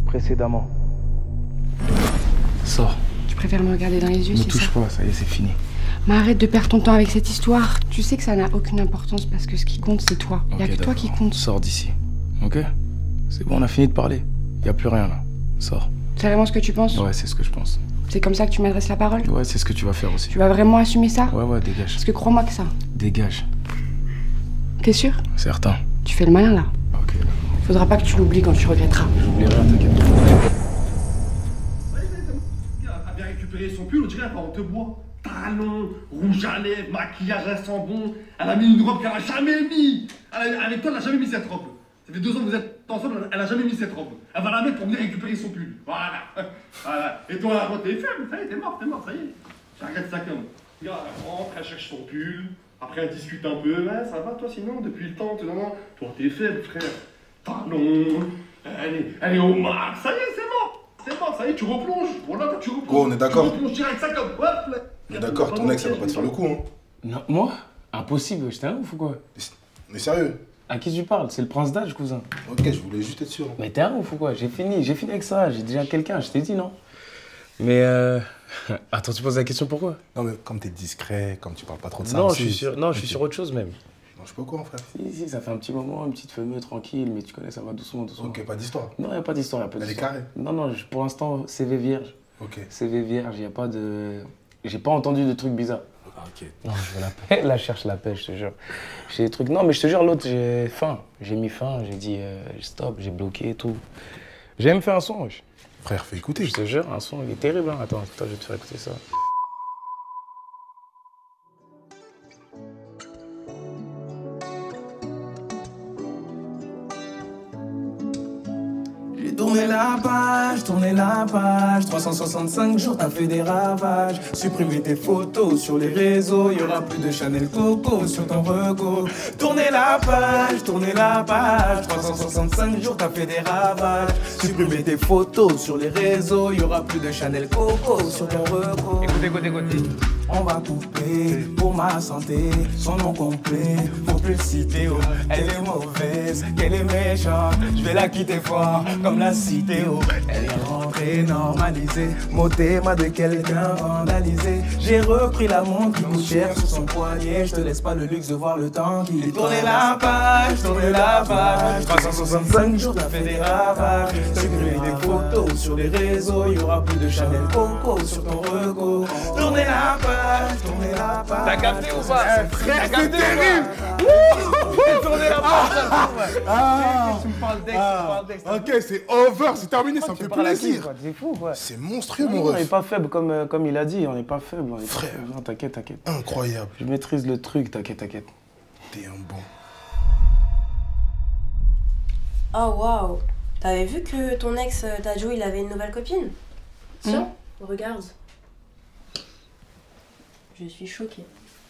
précédemment. Sors. Tu préfères me regarder dans les yeux, c'est ça? Ne touche pas, ça y est, c'est fini. Mais arrête de perdre ton temps avec cette histoire. Tu sais que ça n'a aucune importance parce que ce qui compte, c'est toi. Il n'y a que toi qui compte. Sors d'ici, ok? C'est bon, on a fini de parler. Il n'y a plus rien là. Sors. C'est vraiment ce que tu penses? Ouais, c'est ce que je pense. C'est comme ça que tu m'adresses la parole? Ouais, c'est ce que tu vas faire aussi. Tu vas vraiment assumer ça? Ouais, dégage. Parce que crois-moi que ça. Dégage. T'es sûr? Certain. Tu fais le malin là. Ok. Faudra pas que tu l'oublies quand tu regretteras. J'oublie rien, t'inquiète. Elle a bien récupéré son pull, on dirait qu'elle te boit. Talons, rouge à lèvres, maquillage, elle sent bon. Elle a mis une robe qu'elle a jamais mis. Avec toi, elle a jamais mis cette robe. Ça fait 2 ans que vous êtes ensemble, elle a jamais mis cette robe. Elle va la mettre pour venir récupérer son pull. Voilà. Voilà. Et toi, t'es faible, ça y est, t'es mort, ça y est. J'arrête ça comme. Regarde, elle rentre, elle cherche son pull. Après, elle discute un peu. Ouais, ça va toi sinon, depuis le temps, toi, t'es faible, frère. Talons, elle est au max. Ça y est, c'est mort. C'est mort, ça y est, tu replonges. Voilà, toi, tu replonges. Gros, on est d'accord. Tu replonges direct, ça comme. Hop là. On est d'accord, ton ex, elle va pas te faire le coup, hein. Non, moi? Impossible, j'étais un ouf ou quoi? Mais sérieux? À qui tu parles? C'est le prince d'âge, cousin. Ok, je voulais juste être sûr. Mais t'es un ouf ou quoi? J'ai fini avec ça, j'ai déjà quelqu'un, je t'ai dit, non? Mais attends, tu poses la question pourquoi? Non, mais comme t'es discret, comme tu parles pas trop de ça. Non, aussi, je suis sur autre chose même. Non, je sais pas quoi, frère. Si, ça fait un petit moment, une petite famille tranquille, mais tu connais, ça va doucement. Ok, pas d'histoire. Non, y a pas d'histoire, Elle est carrée. Non, pour l'instant, CV vierge. Ok. CV vierge, y a pas de... J'ai pas entendu de trucs bizarres. Ah, ok. Non, je veux la paix. Là, je cherche la paix, je te jure. J'ai des trucs... Non, mais je te jure, l'autre, j'ai faim. J'ai mis fin, j'ai dit stop, j'ai bloqué et tout. J'ai même fait un son, wesh. Frère, fais écouter. Je te jure, un son, il est terrible, hein. Attends, je vais te faire écouter ça. Tourner la page, 365 jours t'as fait des ravages. Supprimer tes photos sur les réseaux, y'aura plus de Chanel Coco sur ton recours. Tourner la page, 365 jours t'as fait des ravages. Supprimer tes photos sur les réseaux, y'aura plus de Chanel Coco sur ton recours. Écoutez. On va couper pour ma santé, son nom complet, faut plus le citer. Oh. Elle est mauvaise, qu'elle est méchante, je vais la quitter fort comme la cité. Oh. Elle est rentrée normalisée, motée-moi de quelqu'un vandalisé. J'ai repris la montre qui coûte cher sur son poignet, je te laisse pas le luxe de voir le temps qui passe. Tourner la page, 365 jours t'as fait des ravages. Supprimer des photos sur les réseaux, y'aura plus de Chanel Coco sur ton recours. Tourner la page. T'as capté ou pas? Frère, c'est terrible! Tourner la page. Ah! Tu me parles d'ex, Ok, c'est over, c'est terminé, ça me fait plaisir. C'est fou, quoi. C'est monstrueux, Non, mon on n'est ref. pas faible comme il a dit, on n'est pas faible. Frère. Non, t'inquiète. Incroyable. Je maîtrise le truc, t'inquiète. T'es un bon. Oh waouh! T'avais vu que ton ex Tadjo il avait une nouvelle copine? Tiens, regarde. Je suis choquée.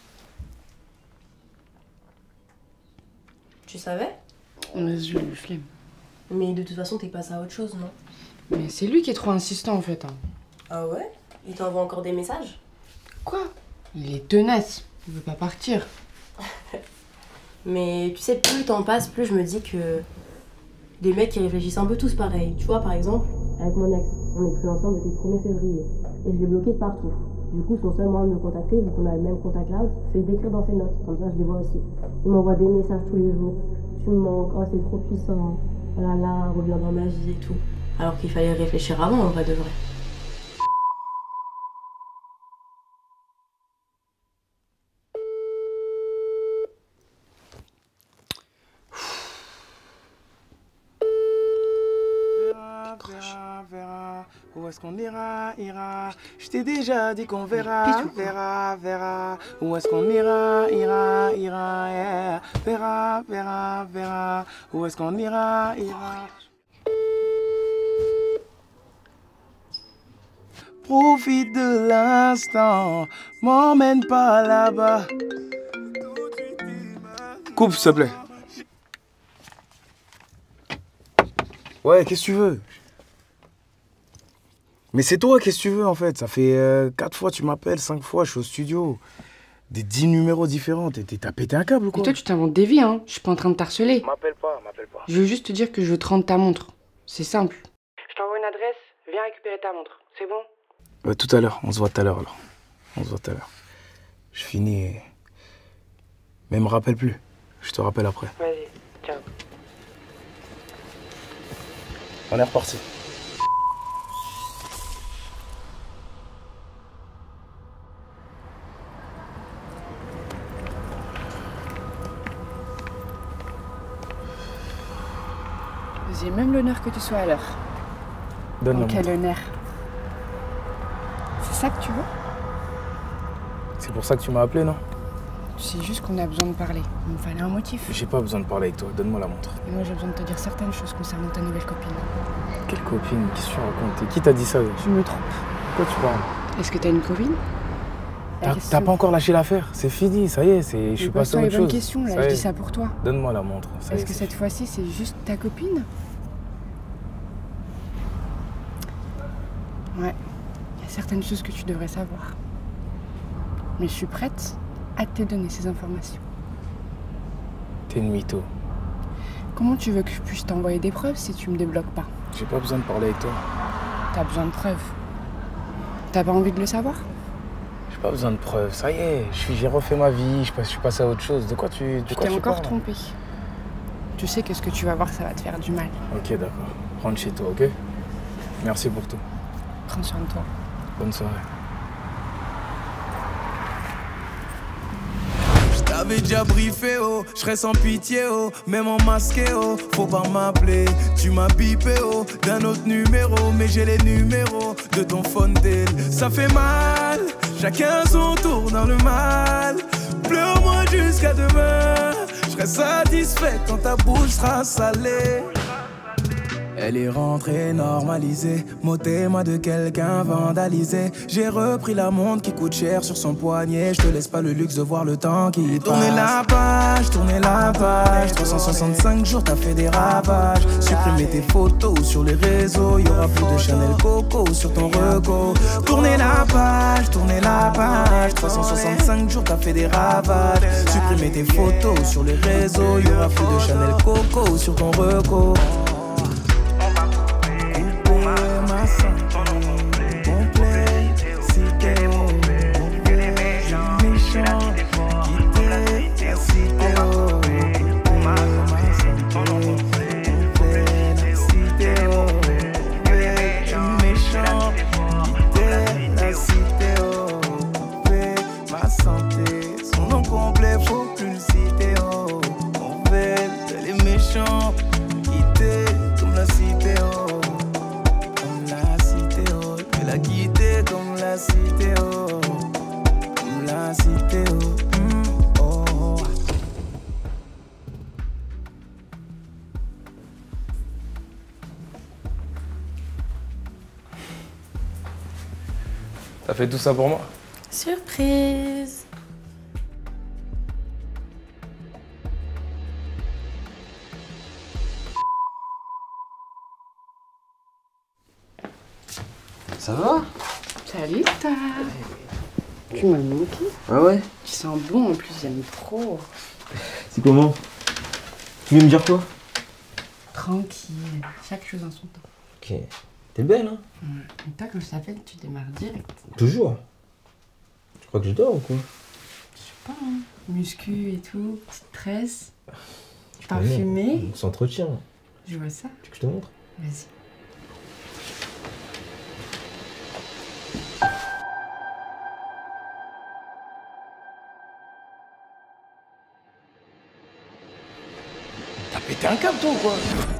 Tu savais? Vas-y, le flemme. Mais de toute façon, t'es passé à autre chose, non? Mais c'est lui qui est trop insistant en fait. Hein. Ah ouais? Il t'envoie encore des messages? Quoi? Il est tenace. Il veut pas partir. Mais tu sais, plus le temps passe, plus je me dis que les mecs ils réfléchissent un peu tous pareil. Tu vois, par exemple, avec mon ex, on est plus ensemble depuis le 1er février. Et je l'ai bloqué de partout. Du coup, son seul moyen de me contacter, vu qu'on a le même contact cloud, c'est d'écrire dans ses notes. Comme ça, je les vois aussi. Il m'envoie des messages tous les jours. Tu me manques, oh c'est trop puissant. Oh là là, reviens dans ma vie et tout. Alors qu'il fallait réfléchir avant, en vrai de vrai. Verra, où est-ce qu'on ira. Je t'ai déjà dit qu'on verra, verra, où est-ce qu'on ira, yeah. Verra, où est-ce qu'on ira. Profite de l'instant, m'emmène pas là-bas. Coupe, s'il te plaît. Ouais, qu'est-ce que tu veux? Mais c'est toi, qu'est-ce que tu veux en fait? Ça fait 4 fois tu m'appelles, 5 fois, je suis au studio. Des 10 numéros différents, t'as pété un câble ou quoi? Et toi, tu t'inventes des vies, hein. Je suis pas en train de t'harceler. M'appelle pas. Je veux juste te dire que je veux te rendre ta montre. C'est simple. Je t'envoie ta montre, c'est bon? Tout à l'heure, on se voit tout à l'heure alors. On se voit tout à l'heure. Je finis et... Mais me rappelle plus. Je te rappelle après. Vas-y, ciao. On est reparti. J'ai même l'honneur que tu sois à l'heure. Donne-moi. Quel honneur. C'est ça que tu veux? C'est pour ça que tu m'as appelé, non? C'est juste qu'on a besoin de parler. Il me fallait un motif. J'ai pas besoin de parler avec toi. Donne-moi la montre. Et moi j'ai besoin de te dire certaines choses concernant ta nouvelle copine. Quelle copine? Qu'est-ce que tu racontes? Et qui t'a dit ça? Je me trompe. Pourquoi tu parles? Est-ce que t'as une copine? T'as pas encore lâché l'affaire? C'est fini, ça y est, je suis passé à autre chose. Bonne question, là, je dis ça pour toi. Donne-moi la montre. Est-ce que cette fois-ci c'est juste ta copine? Ouais, il y a certaines choses que tu devrais savoir. Mais je suis prête à te donner ces informations. T'es une mytho. Comment tu veux que je puisse t'envoyer des preuves si tu me débloques pas? J'ai pas besoin de parler avec toi. T'as besoin de preuves. T'as pas envie de le savoir? J'ai pas besoin de preuves, ça y est, j'ai refait ma vie, je suis passé à autre chose. De quoi tu t'es encore trompé. Tu sais que ce que tu vas voir, ça va te faire du mal. Ok, d'accord. Rentre chez toi, ok? Merci pour tout. Prends soin de toi. Bonne soirée. J'avais déjà briefé, oh, je serais sans pitié, oh, même en masqué, oh, faut pas m'appeler. Tu m'as bipé, oh, d'un autre numéro, mais j'ai les numéros de ton Fontaine. Ça fait mal, chacun son tour dans le mal. Pleure-moi jusqu'à demain, je serai satisfait quand ta bouche sera salée. Elle est rentrée normalisée, motez-moi de quelqu'un vandalisé. J'ai repris la montre qui coûte cher sur son poignet. Je te laisse pas le luxe de voir le temps qui passe. Tournez la page 365 jours t'as fait des ravages. Supprimer tes photos sur les réseaux. Y'aura plus de Chanel Coco sur ton reco. Tournez la page 365 jours t'as fait des ravages. Supprimer tes photos sur les réseaux. Y'aura plus de Chanel Coco sur ton reco. T'as fait tout ça pour moi? Surprise! Ça va? Salut, Star. Tu m'as manqué. Ah ouais? Tu sens bon en plus, j'aime trop. C'est comment? Tu veux me dire quoi? Tranquille, chaque chose en son temps. Ok. T'es belle, hein? Et toi, quand je t'appelle, tu démarres direct. Toujours. Tu crois que je dors ou quoi? Je sais pas, hein. Muscu et tout, petite tresse. Parfumé. On s'entretient. Je vois ça. Tu veux que je te montre? Vas-y. T'as pété un câble toi ou quoi?